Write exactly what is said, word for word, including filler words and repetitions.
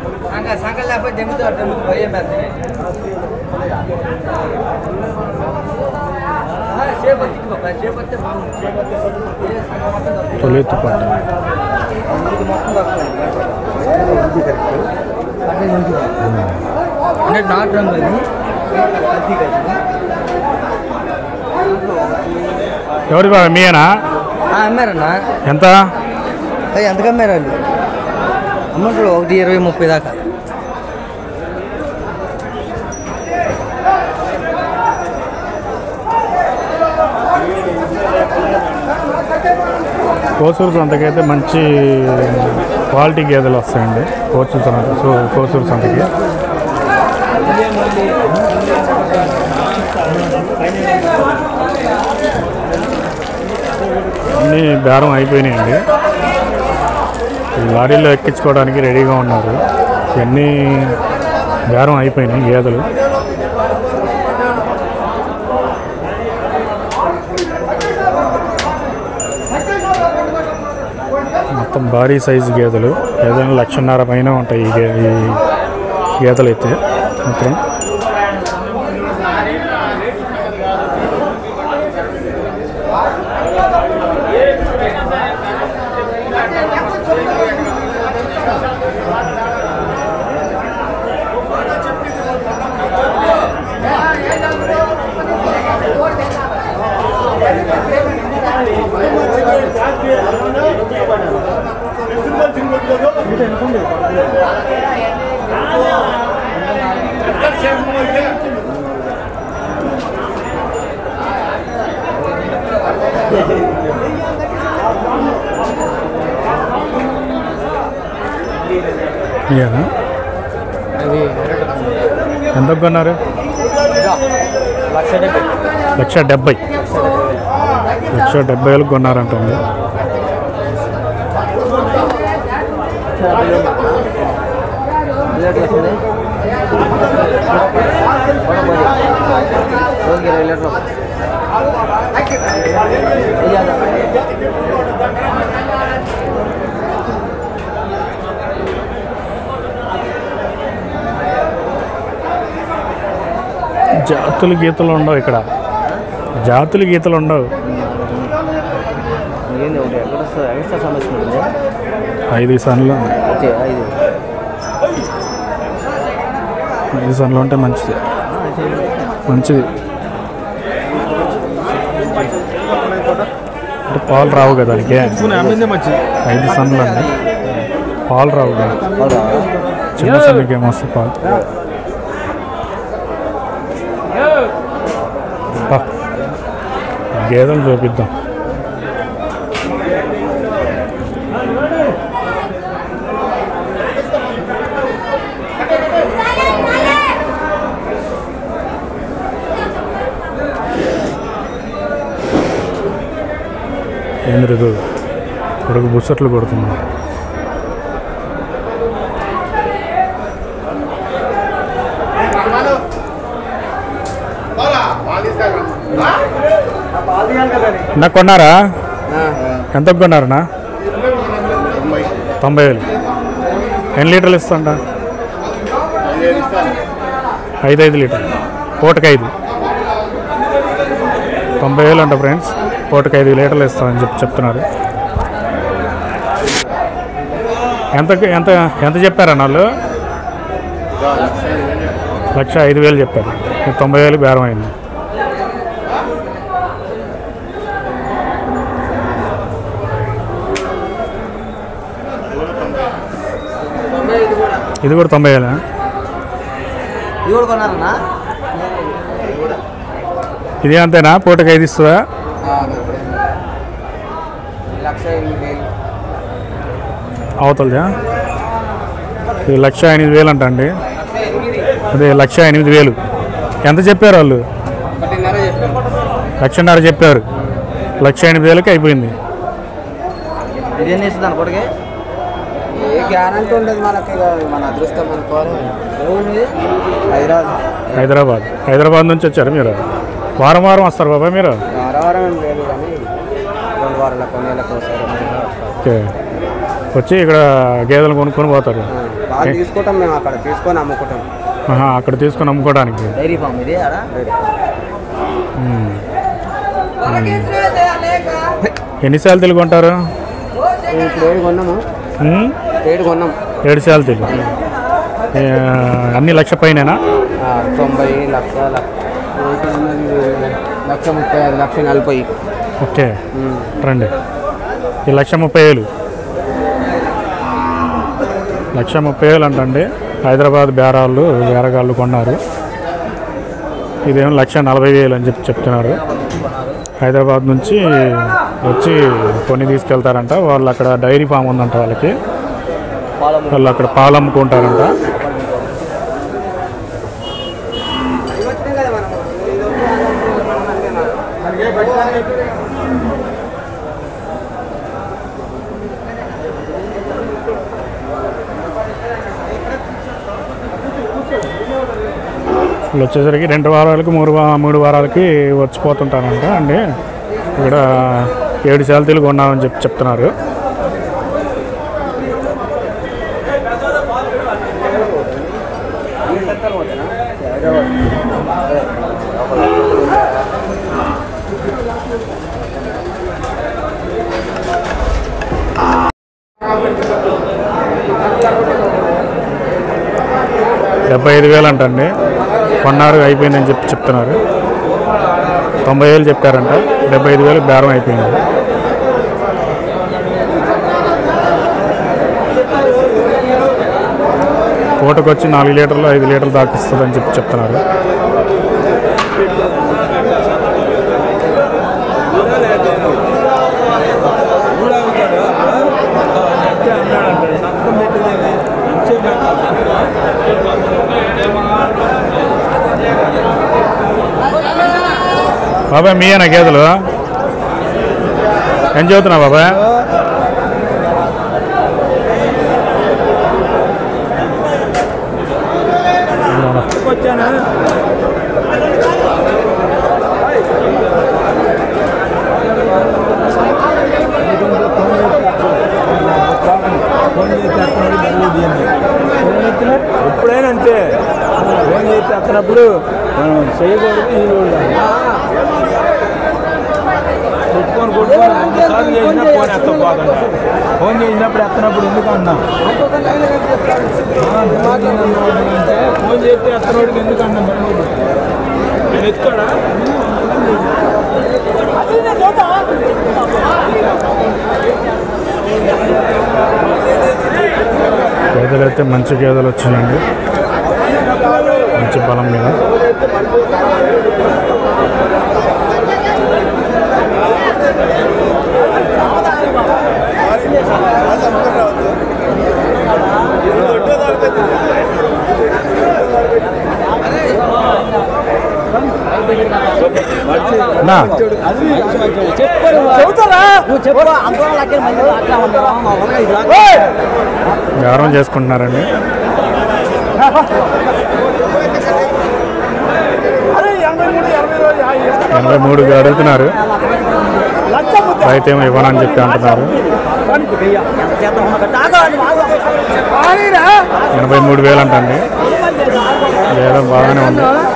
తొలితు పట్ట నాటు రంగు ఎవరి బాగా మీయేనా? అమ్మారన్నా. ఎంత ఎంతకు అమ్మారు వాళ్ళు? అమ్మంటారు ఒకటి ఇరవై ముప్పై దాకా. కోసూరు సంతకైతే మంచి క్వాలిటీ గేదెలు వస్తాయండి. కోసూరు సంత కోసూరు సంతకి అన్నీ బేరం అయిపోయినాయండి. లారీలో ఎక్కించుకోవడానికి రెడీగా ఉన్నారు. ఇవన్నీ బేరం అయిపోయినాయి గేదెలు. మొత్తం భారీ సైజు గేదెలు, ఏదైనా లక్షన్నర పైన ఉంటాయి ఈ గే ఈ గేదెలు అయితే మాత్రం. ఎంత కొన్నారు? లక్ష డెబ్బై లక్ష డెబ్బై వేలకు కొన్నారంటుంది. జాతులు గీతలు ఉండవు ఇక్కడ, జాతులు గీతలు ఉండవు. ఐదు సన్లు ఐదు సన్లు ఉంటే మంచిది మంచిది అంటే పాలు రావు కదా దానికి. ఐదు సన్లు అండి, పాలు రావు కదా. చిన్న సన్నుకి ఏమొస్తుంది పాలు? గేదెలు చూపిద్దాం. ఏంది రేదు కొడుకు బుచ్చట్లు కొడుతున్నా. నా కొన్నారా? ఎంత కొన్నారనా? తొంభై వేలు. ఎన్ని లీటర్లు ఇస్తాంట? ఐదు ఐదు లీటర్లు పూటకి ఐదు. తొంభై వేలు అంట ఫ్రెండ్స్, పూటకి ఐదు లీటర్లు ఇస్తామని చెప్పి చెప్తున్నారు. ఎంత ఎంత ఎంత చెప్పారన్న వాళ్ళు? లక్ష ఐదు వేలు చెప్పారు. తొంభై వేలు బేరం అయింది. ఇది కూడా తొంభై వేలా? ఇది అంతేనా? పూటకి ఐదు ఇస్తుందా? అవుతుందా? ఇది లక్ష ఎనిమిది వేలు అంట అండి. అదే లక్ష ఎనిమిది వేలు. ఎంత చెప్పారు వాళ్ళు? లక్షన్నర చెప్పారు. లక్ష ఎనిమిది వేలకి అయిపోయింది. హైదరాబాద్ హైదరాబాద్ నుంచి వచ్చారు మీరు? వారం వారం వస్తారు బాబా మీరు? ఓకే, వచ్చి ఇక్కడ గేదెలు కొనుక్కొని పోతారు. తీసుకుంటాం మేము అక్కడ తీసుకొని అమ్ముకుంటాం. అక్కడ తీసుకొని అమ్ముకోవడానికి. డైరీ ఫామ్ ఇది. ఎన్ని శాలతీలు కొంటారు? ఇప్పుడు ఏడు కొన్నాము. ఏడు కొన్నాం. ఏడు శాలతీలు అన్ని లక్ష పైన? తొంభై లక్ష లక్ష ముప్పై లక్ష నలభై. ఓకే రండి. ఈ లక్ష ముప్పై వేలు లక్ష ముప్పై వేలు అంటండి. హైదరాబాద్ బేరాళ్ళు బేరగాళ్ళు కొన్నారు. ఇదేమో లక్ష నలభై వేలు అని చెప్పి చెప్తున్నారు. హైదరాబాద్ నుంచి వచ్చి కొన్ని తీసుకెళ్తారంట. వాళ్ళు అక్కడ డైరీ ఫామ్ ఉందంట వాళ్ళకి. వాళ్ళు అక్కడ పాలు అమ్ముకుంటారంట. వీళ్ళు వచ్చేసరికి రెండు వారాలకి మూడు మూడు వారాలకి వచ్చిపోతుంటారంట అండి. ఇక్కడ ఏడు శాలతీలు కొన్నామని చెప్పి చెప్తున్నారు. డెబ్బై ఐదు వేలు అంటండి. కొన్నారు అయిపోయిందని చెప్పి చెప్తున్నారు. తొంభై వేలు చెప్పారంట. డెబ్బై ఐదు వేలు బేరం అయిపోయింది. పూటకు వచ్చి నాలుగు లీటర్లు ఐదు లీటర్లు దాకిస్తుందని చెప్పి చెప్తున్నారు. బాబాయ్ మీయేనా గేదెలు? ఏం చదువుతున్నావు బాబాయ్? ఎప్పుడైనా అంతే. ఫోన్ చేసి అత్తనప్పుడు మనం చేయకూడదు. పెట్టుకొని కొట్టుకొని రెండుసార్లు చేసినా ఫోన్ ఎత్తపోతుంటా. ఫోన్ చేసినప్పుడు ఎత్తనప్పుడు ఎందుకు అన్నా అంటే ఫోన్ చేస్తే ఎత్తనోడికి ఎందుకు అన్నా నేను ఎత్తుకోడా. గేదెలు అయితే మంచి గేదెలు వచ్చినాయండి. మంచి బలం మీద. నా వ్యాపారం చేసుకుంటున్నారండి. ఎనభై మూడుకి అడుగుతున్నారు. రైతు ఏమో ఇవ్వనని చెప్పి అంటున్నారు. ఎనభై మూడు వేలు అంటండి. లేదా బాగానే ఉంది.